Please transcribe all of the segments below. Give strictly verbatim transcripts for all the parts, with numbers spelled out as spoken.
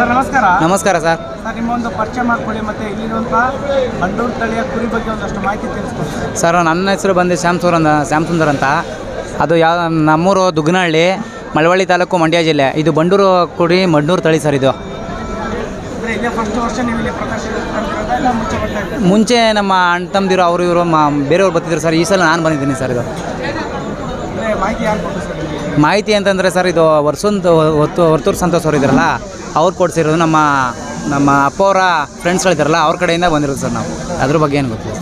ನಮಸ್ಕಾರ. ನಮಸ್ಕಾರ sir. Sir ನಿಮ್ಮೊಂದು ಪರಿಚಯ ಮಾಡಿಕೊಡಿ ಮತ್ತು ಇಲ್ಲಿರುವಂಥ ಬಂಡೂರು ತಳಿಯ ಕುರಿ ಬಗ್ಗೆ ಒಂದಷ್ಟು ಮಾಹಿತಿ ತಿಳಿಸ್ಕೊಡಿ ಸರ್. ನನ್ನ ಹೆಸರು ಬಂದು ಶ್ಯಾಮ್ ಅಂತ ಶ್ಯಾಮ್ ಸುಂದರ್ ಅಂತ. ಅದು ಯಾವ ನಮ್ಮೂರು ದುಗ್ನಹಳ್ಳಿ, ಮಳವಳ್ಳಿ ತಾಲೂಕು, ಮಂಡ್ಯ ಜಿಲ್ಲೆ. ಇದು ಬಂಡೂರು ಕುರಿ ಮಡ್ನೂರು ತಳಿ ಸರ್. ಇದು ಮುಂಚೆ ನಮ್ಮ ಅಣ್ಣ ತಮ್ಮದಿರು ಅವರು ಇವರು ಮಾ ಬೇರೆಯವ್ರು ಬರ್ತಿದ್ರು ಸರ್. ಈ ಸಲ ನಾನು ಬಂದಿದ್ದೀನಿ ಸರ್. ಇದು ಮಾಹಿತಿ ಅಂತಂದರೆ ಸರ್, ಇದು ವರ್ಷೊಂದು ಹೊತ್ತು ಹೊರ್ತೂರು ಸಂತೋಷ್ ಅವರು ಇದ್ದಾರಲ್ಲ, ಅವ್ರು ಕೊಡ್ಸಿರೋದು. ನಮ್ಮ ನಮ್ಮ ಅಪ್ಪ ಅವರ ಫ್ರೆಂಡ್ಸ್ಗಳಿದ್ದಾರಲ್ಲ, ಅವ್ರ ಕಡೆಯಿಂದ ಬಂದಿರೋದು ಸರ್. ನಾವು ಅದ್ರ ಬಗ್ಗೆ ಏನು ಗೊತ್ತಿಲ್ಲ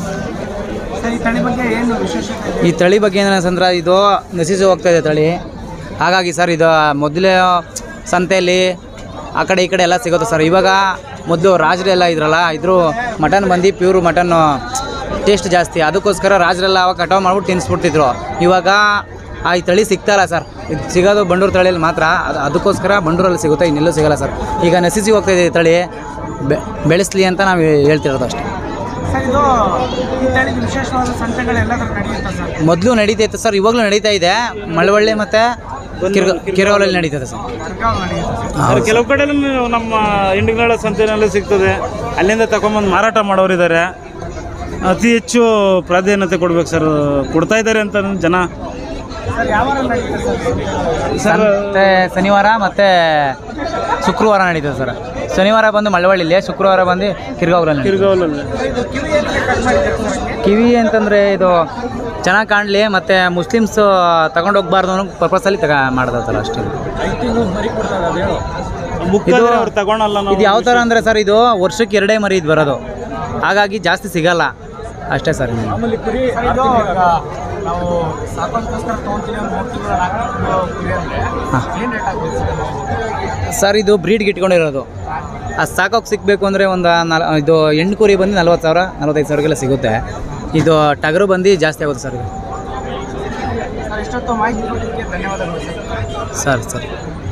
ಈ ತಳಿ ಬಗ್ಗೆ ಏನಂದ್ರೆ, ಇದು ನಶಿಸಿ ಹೋಗ್ತಾ ಇದೆ ತಳಿ. ಹಾಗಾಗಿ ಸರ್, ಇದು ಮೊದಲೇ ಸಂತೆಯಲ್ಲಿ ಆ ಕಡೆ ಈ ಕಡೆ ಎಲ್ಲ ಸಿಗುತ್ತೆ ಸರ್. ಇವಾಗ ಮೊದಲು ರಾಜರೆಲ್ಲ ಇದ್ರಲ್ಲ, ಇದ್ರು ಮಟನ್ ಬಂದು ಪ್ಯೂರ್ ಮಟನ್ನು ಟೇಸ್ಟ್ ಜಾಸ್ತಿ. ಅದಕ್ಕೋಸ್ಕರ ರಾಜರೆಲ್ಲ ಅವಾಗ ಕಟಾವು ಮಾಡ್ಬಿಟ್ಟು ತಿನ್ನಿಸ್ಬಿಡ್ತಿದ್ರು. ಇವಾಗ ಆ ಈ ತಳಿ ಸಿಗ್ತಾಯಿಲ್ಲ ಸರ್. ಇದು ಸಿಗೋದು ಬಂಡೂರು ತಳಿಯಲ್ಲಿ ಮಾತ್ರ. ಅದು ಅದಕ್ಕೋಸ್ಕರ ಬಂಡೂರಲ್ಲಿ ಸಿಗುತ್ತೆ, ಇನ್ನೆಲ್ಲೂ ಸಿಗೋಲ್ಲ ಸರ್. ಈಗ ನಶಿಸಿ ಹೋಗ್ತಾಯಿದೆ ಈ ತಳಿ. ಬೆಳೆಸಲಿ ಅಂತ ನಾವು ಹೇಳ್ತಿರೋದು ಅಷ್ಟೇ. ಮೊದಲು ನಡೀತೈತೆ ಸರ್, ಇವಾಗಲೂ ನಡೀತಾ ಇದೆ. ಮಳವಳ್ಳಿ ಮತ್ತು ಕಿರ್ಗ ಕಿರವಲಲ್ಲಿ ನಡೀತದೆ ಸರ್. ಕೆಲವು ಕಡೆ ನಮ್ಮ ಇಂಡಿಗಳ ಸಂತೆಯಲ್ಲಿ ಸಿಗ್ತದೆ, ಅಲ್ಲಿಂದ ತಗೊಂಬಂದು ಮಾರಾಟ ಮಾಡೋರಿದ್ದಾರೆ. ಅತಿ ಹೆಚ್ಚು ಪ್ರಾಧಾನ್ಯತೆ ಕೊಡ್ಬೇಕು ಸರ್. ಕೊಡ್ತಾ ಇದ್ದಾರೆ ಅಂತ ಜನ. ಸಂತೆ ಶನಿವಾರ ಮತ್ತು ಶುಕ್ರವಾರ ನಡೀತದೆ ಸರ್. ಶನಿವಾರ ಬಂದು ಮಳವಳ್ಳಿಲಿ, ಶುಕ್ರವಾರ ಬಂದು ಕಿರ್ಗಾವಲಲ್ಲಿ. ಕಿರ್ಗಾವಲಲ್ಲಿ ಕಿವಿ ಅಂತಂದರೆ ಇದು ಚೆನ್ನಾಗಿ ಕಾಣಲಿ ಮತ್ತು ಮುಸ್ಲಿಮ್ಸು ತಗೊಂಡು ಹೋಗ್ಬಾರ್ದು ಅನ್ನೋ ಪರ್ಪಸಲ್ಲಿ ತಗ ಮಾಡೋದು ಸರ್ ಅಷ್ಟೇ. ಇದು ತಗೊಳಲ್ಲ. ಇದು ಯಾವ ಥರ ಅಂದರೆ ಸರ್, ಇದು ವರ್ಷಕ್ಕೆ ಎರಡೇ ಮರಿ ಇದು ಬರೋದು. ಹಾಗಾಗಿ ಜಾಸ್ತಿ ಸಿಗಲ್ಲ ಅಷ್ಟೇ ಸರ್. ಸರ್, ಇದು ಬ್ರೀಡ್ಗೆ ಇಟ್ಕೊಂಡಿರೋದು. ಅದು ಸಾಕೋಕೆ ಸಿಗಬೇಕು ಅಂದರೆ ಒಂದು ನಲ್ ಇದು ಹೆಣ್ಣು ಕುರಿ ಬಂದು ನಲ್ವತ್ತು ಸಾವಿರ ನಲ್ವತ್ತೈದು ಸಾವಿರಗೆಲ್ಲ ಸಿಗುತ್ತೆ. ಇದು ಟಗರು ಬಂದು ಜಾಸ್ತಿ ಆಗುತ್ತೆ ಸರ್. ಇದು ಸರ್ ಸರ್